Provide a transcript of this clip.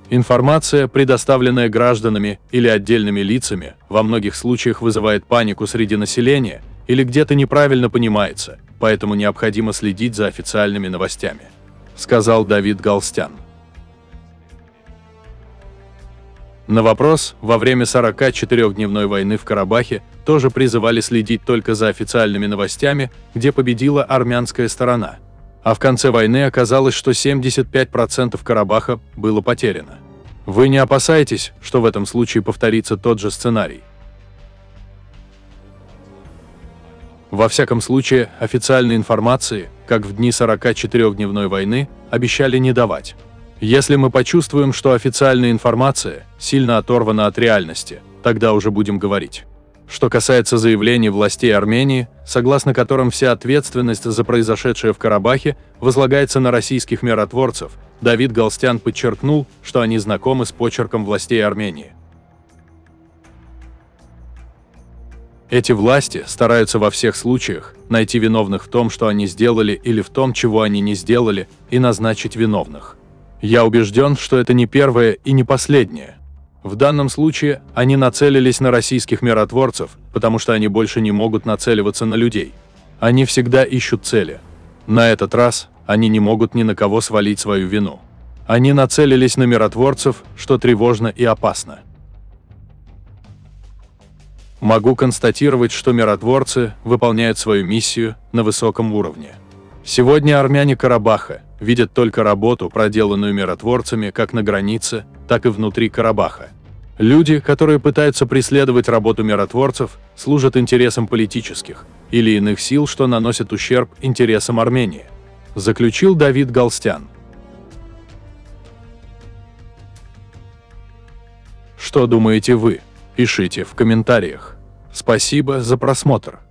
Информация, предоставленная гражданами или отдельными лицами, во многих случаях вызывает панику среди населения или где-то неправильно понимается, поэтому необходимо следить за официальными новостями, сказал Давид Галстян. На вопрос, во время 44-дневной войны в Карабахе тоже призывали следить только за официальными новостями, где победила армянская сторона. А в конце войны оказалось, что 75% Карабаха было потеряно. Вы не опасаетесь, что в этом случае повторится тот же сценарий? Во всяком случае, официальной информации, как в дни 44-дневной войны, обещали не давать. Если мы почувствуем, что официальная информация сильно оторвана от реальности, тогда уже будем говорить. Что касается заявлений властей Армении, согласно которым вся ответственность за произошедшее в Карабахе возлагается на российских миротворцев, Давид Галстян подчеркнул, что они знакомы с почерком властей Армении. Эти власти стараются во всех случаях найти виновных в том, что они сделали, или в том, чего они не сделали, и назначить виновных. Я убежден, что это не первое и не последнее. В данном случае они нацелились на российских миротворцев, потому что они больше не могут нацеливаться на людей. Они всегда ищут цели. На этот раз они не могут ни на кого свалить свою вину. Они нацелились на миротворцев, что тревожно и опасно. Могу констатировать, что миротворцы выполняют свою миссию на высоком уровне. Сегодня армяне Карабаха видят только работу, проделанную миротворцами как на границе, так и внутри Карабаха. Люди, которые пытаются преследовать работу миротворцев, служат интересам политических или иных сил, что наносят ущерб интересам Армении, заключил Давид Галстян. Что думаете вы? Пишите в комментариях. Спасибо за просмотр.